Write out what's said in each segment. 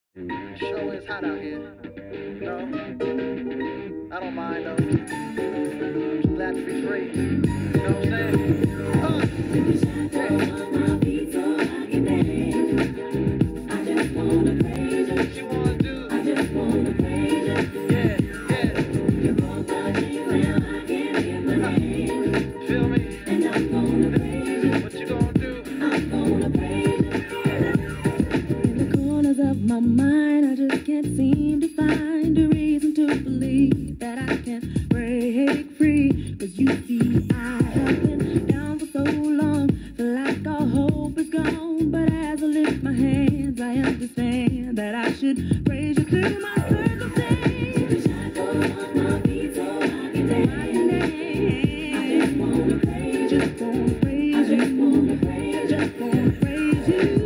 Sure is hot out here. No, I don't mind though. Just glad to be free. You know what I'm saying? What you wanna do? Yeah, yeah. Feel me? What you gonna do? In the corners of my mind, I just can't seem to find a reason to believe that I can break free. 'Cause you see, I have been down for so long, feel like all hope is gone. But as I lift my hands, I understand that I should praise you through my circumstance. On my feet so I can dance. I just wanna praise you. Just wanna praise you. I just wanna praise you. Just wanna praise you.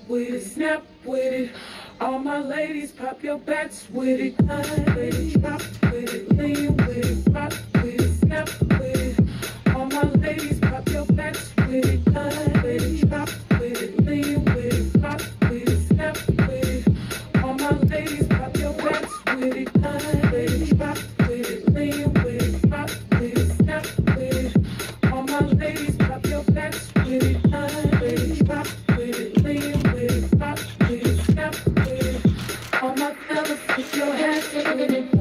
with it, snap with it. All my ladies, pop your backs with it, line with it, drop with it, lean with it, rock with it, snap with it. All my ladies, pop your backs with it, line with it, drop with it, lean with it, rock with it, snap with it. All my ladies, pop your backs with it, line with it, drop with it, lean with it, rock with it, snap with it. All my ladies, pop your backs with it, line with it, drop with it, lean with it, rock with it, snap with it. All my fellas, put your hands with it.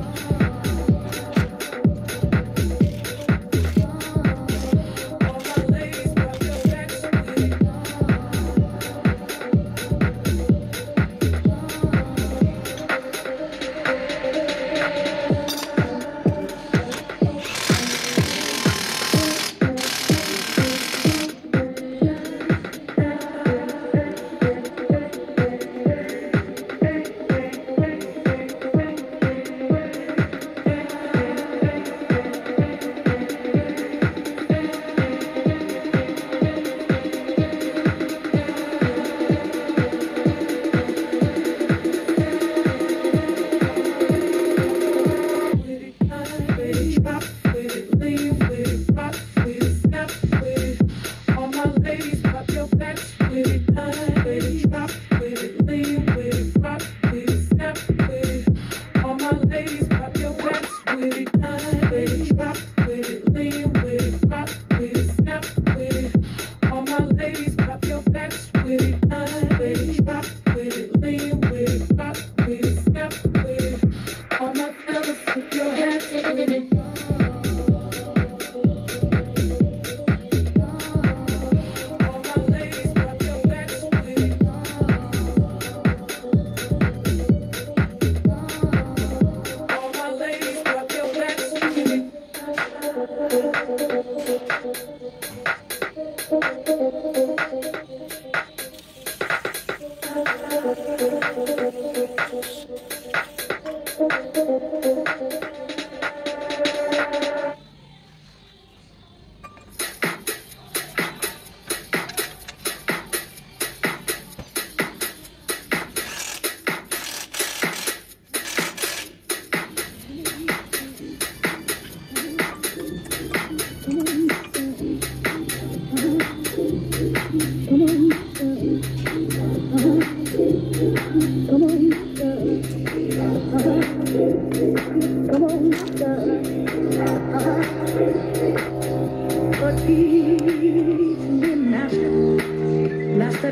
Master,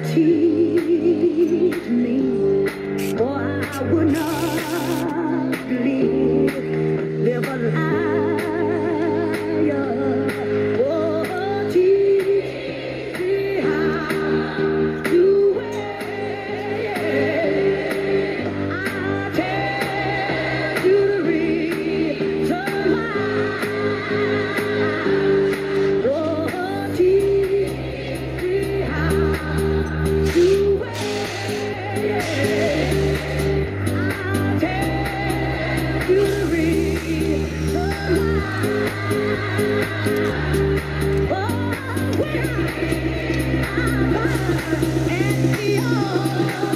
teach me, for I would not live a liar. Oh, teach me how to wait. I'll tell you the reason why. Oh, teach me how to wait. I'll tell you the reason why. Oh, when I and beyond.